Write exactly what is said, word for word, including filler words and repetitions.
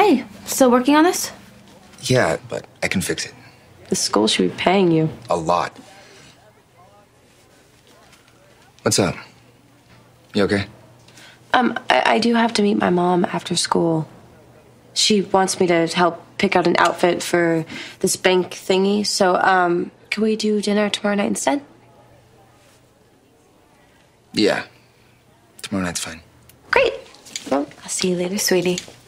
Hey, still working on this? Yeah, but I can fix it. The school should be paying you. A lot. What's up? You okay? Um, I, I do have to meet my mom after school. She wants me to help pick out an outfit for this bank thingy. So, um, can we do dinner tomorrow night instead? Yeah. Tomorrow night's fine. Great. Well, I'll see you later, sweetie.